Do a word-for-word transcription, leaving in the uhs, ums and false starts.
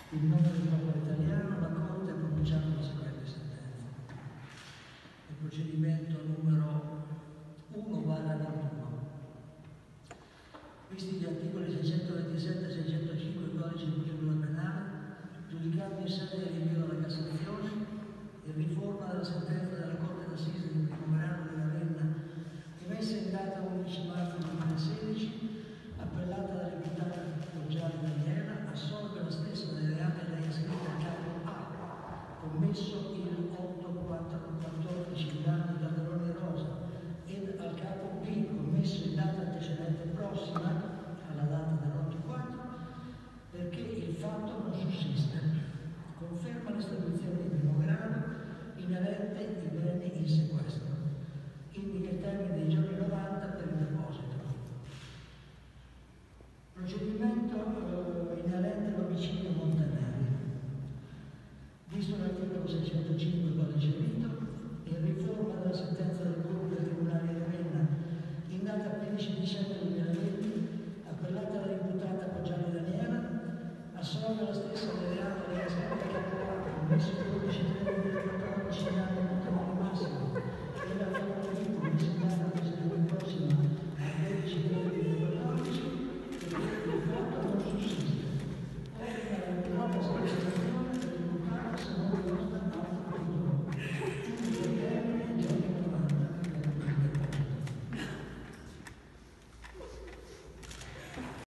In nome del popolo italiano, la Corte ha pronunciato la seguente sentenza. Il procedimento numero uno barra ventuno. Visti gli articoli seicentoventisette e seicentocinque del Codice di procedura penale, giudicato in sede di rinvio alla Cassazione, in riforma della sentenza della Corte d'Assise del primo grado di Ravenna, emessa in data undici marzo duemilasedici,